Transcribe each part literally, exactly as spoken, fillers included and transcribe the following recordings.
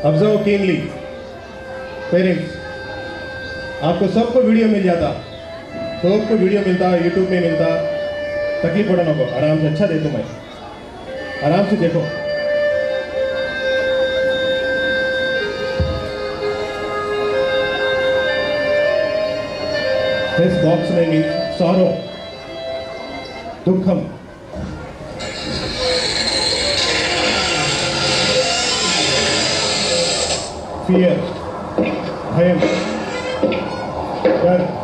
Observe keenly. Parents, आपको सबको video मिल जाता, सबको वीडियो मिलता, यूट्यूब में मिलता, तकलीफ पड़ा नको, आराम से। अच्छा देखो मैं, आराम से देखो। This box name is sorrow, दुखम। Fear, भयम, डर।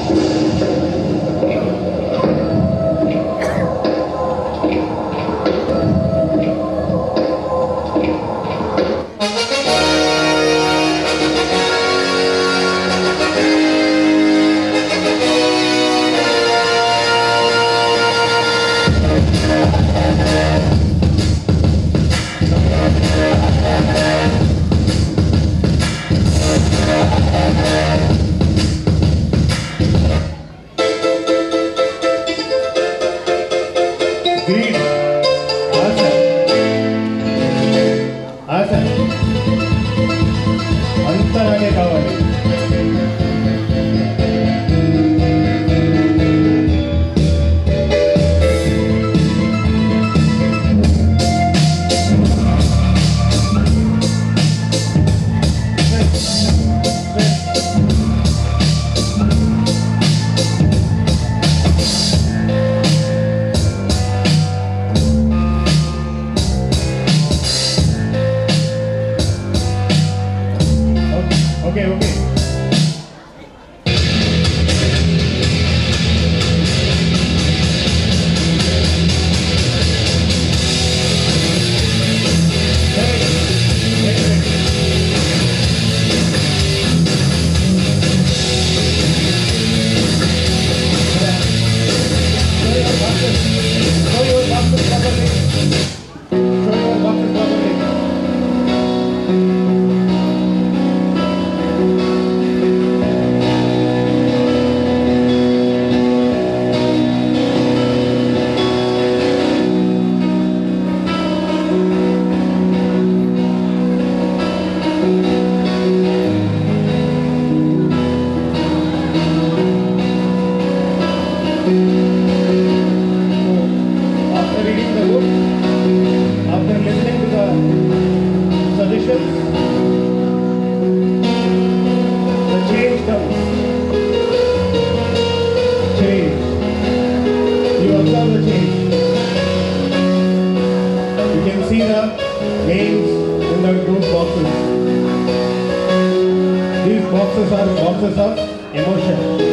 Greed, आशा, आशा, अंतराने कावाली। Okay, okay. Show your boxes properly. Show your boxes properly. After reading the book, after listening to the suggestions, the change comes. Change. You observe the change. You can see the names in the those boxes. These boxes are boxes of emotion.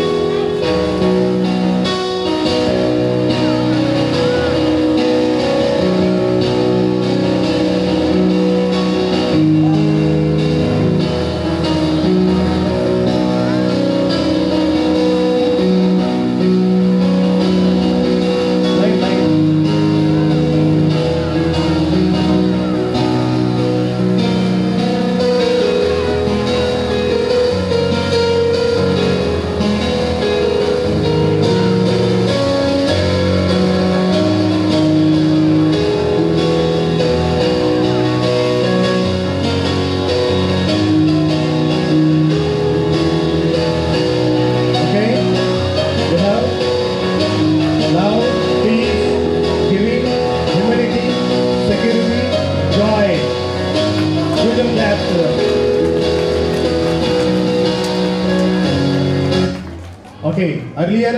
Love, peace, giving, humility, security, joy. Give them that. Okay, earlier.